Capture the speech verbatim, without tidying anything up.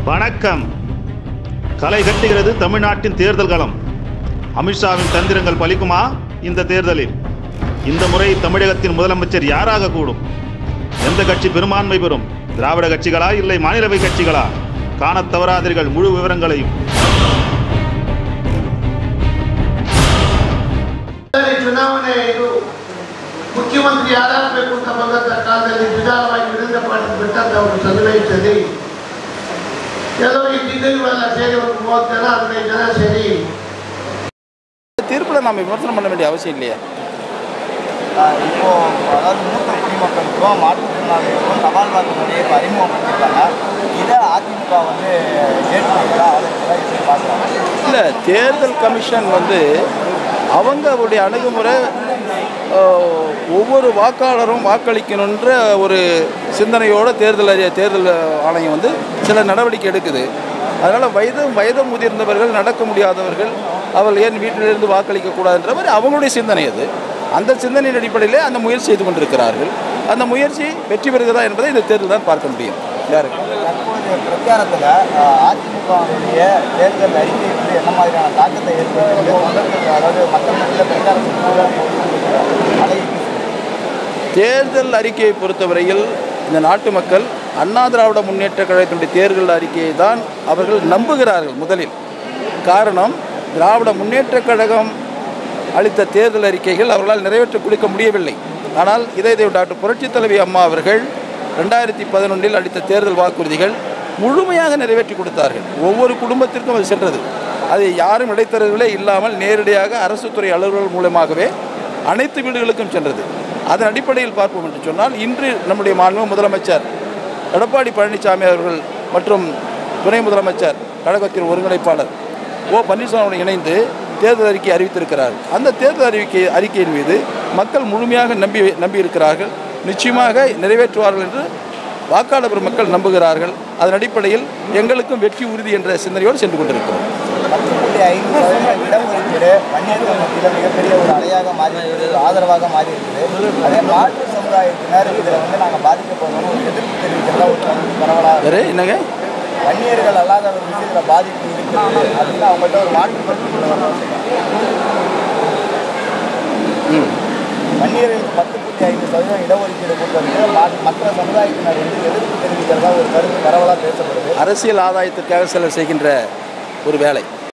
வணக்கம். களை கட்டுகிறது தமிழ்நாட்டின் தேர்தல் களம். அமித்ஷாவின் தந்திரங்கள் பலிக்குமா இந்த தேர்தலில்? இந்த முறை தமிழகத்தின் முதலமைச்சர் யாராக கூடும்? எந்த கட்சி பெரும்பான்மை பெறும்? திராவிட கட்சிகளா இல்லை மாநிலவை கட்சிகளா? காணத் தவறாதீர்கள் முழு விவரங்களையும். ಮುಖ್ಯಮಂತ್ರಿ ಯಾರಾಗಬೇಕು ಅಂತ ಬಂದಂಥ ಕಾಲದಲ್ಲಿ ವಿಧಾನವಾಗಿ ವಿರೋಧ ಪಕ್ಷ ಬಿಟ್ಟಂತ ಒಂದು ಸನ್ನಿವೇಶದಲ್ಲಿ ಕೆಲವು ಈ ಜಿಲ್ಲೆಗಳೆಲ್ಲ ಸೇರಿ ಒಂದು ಮೂವತ್ತು ಜನ ಹದಿನೈದು ಜನ ಸೇರಿ தீர்ப்பில் நாம் விமர்சனம் பண்ண வேண்டிய அவசியம் இல்லையா? இப்போ அதாவது மூத்த குடிமக்களுக்கும் மாற்றுத்திறனாளிகளுக்கும் தபால் வாக்கு முறையை இப்போ அறிமுகப்படுத்திருக்காங்க. இதை அதிமுக வந்து ஏற்றுக்கொள்ளா ஆதரவுகளை எப்படி பார்க்குறாங்க? இல்லை, தேர்தல் கமிஷன் வந்து அவங்க அவருடைய அணுகுமுறை ஒவ்வொரு வாக்காளரும் வாக்களிக்கணுன்ற ஒரு சிந்தனையோடு தேர்தல் அறிய தேர்தல் ஆணையம் வந்து சில நடவடிக்கை எடுக்குது. அதனால் வயது வயது முதிர்ந்தவர்கள், நடக்க முடியாதவர்கள், அவர்கள் ஏன் வீட்டிலிருந்து வாக்களிக்கக்கூடாதுன்ற மாதிரி அவங்களுடைய சிந்தனை அது. அந்த சிந்தனையின் அடிப்படையிலே அந்த முயற்சி செய்து கொண்டிருக்கிறார்கள். அந்த முயற்சி வெற்றி பெறுகிறதா என்பதை இந்த தேர்தல் தான் பார்க்க முடியும். யாருக்கு தற்போதைய பிரச்சாரத்தில் அதிமுகவுடைய தேர்தல் அறிக்கை வந்து என்ன மாதிரியான தாக்கத்தை ஏற்படுத்தி அதாவது மக்கள் மத்தியில் பிரச்சாரத்தில் தேர்தல் அறிக்கையை பொறுத்தவரையில் இந்த நாட்டு மக்கள் அண்ணா திராவிட முன்னேற்ற கழகத்தினுடைய தேர்தல் அறிக்கையை தான் அவர்கள் நம்புகிறார்கள் முதலில். காரணம், திராவிட முன்னேற்ற கழகம் அளித்த தேர்தல் அறிக்கைகள் அவர்களால் நிறைவேற்ற கொடுக்க முடியவில்லை. ஆனால் இதை டாக்டர் புரட்சித் தலைவி அம்மா அவர்கள் ரெண்டாயிரத்தி பதினொன்றில் அளித்த தேர்தல் வாக்குறுதிகள் முழுமையாக நிறைவேற்றி கொடுத்தார்கள். ஒவ்வொரு குடும்பத்திற்கும் அது சென்றது. அது யாரும் இடைத்தரகர்களே இல்லாமல் நேரடியாக அரசு துறை அலுவலர்கள் மூலமாகவே அனைத்து வீடுகளுக்கும் சென்றது. அதன் அடிப்படையில் பார்ப்போம் என்று சொன்னால், இன்று நம்முடைய மாண்பு முதலமைச்சர் எடப்பாடி பழனிசாமி அவர்கள் மற்றும் துணை முதலமைச்சர் கழகத்தின் ஒருங்கிணைப்பாளர் ஓ பன்னீர்செல்வம் இணைந்து தேர்தல் அறிக்கை அறிவித்திருக்கிறார்கள். அந்த தேர்தல் அறிக்கை அறிக்கையின் மீது மக்கள் முழுமையாக நம்பி நம்பியிருக்கிறார்கள். நிச்சயமாக நிறைவேற்றுவார்கள் என்று வாக்காளர் மக்கள் நம்புகிறார்கள். அதன் அடிப்படையில் எங்களுக்கும் வெற்றி உறுதி என்ற சிந்தனையோடு சென்று கொண்டிருக்கிறோம். பத்து புள்ளி ஐந்து சதவீதம் இடஒதுக்கீடு வன்னியர்கள் மத்தியில் மிகப்பெரிய ஒரு அலையாக மாறி இருக்குது, ஆதரவாக மாறி இருக்குது. அதே மாற்று சமுதாயத்தினர் இதில் வந்து நாங்கள் பாதிக்கப்படணும் ஒரு எதிர்ப்பு தெரிவிக்கிறதா ஒரு பரவலாக என்னங்க வன்னியர்கள் அல்லாதவர்களுக்கு இதில் பாதிப்பு இருக்குது அப்படின்னு அவங்கள்ட்ட ஒரு மாற்றுப்படுத்தி வன்னியர்களுக்கு பத்து புள்ளி ஐந்து சதவீதம் இடஒதுக்கீடு கொடுத்தது மற்ற சமுதாயத்தினர் வந்து எதிர்ப்பு தெரிவிக்கிறதா ஒரு கருத்து பரவலாக பேசப்படுது. அரசியல் ஆதாயத்திற்காக சிலர் செய்கின்ற ஒரு வேலை.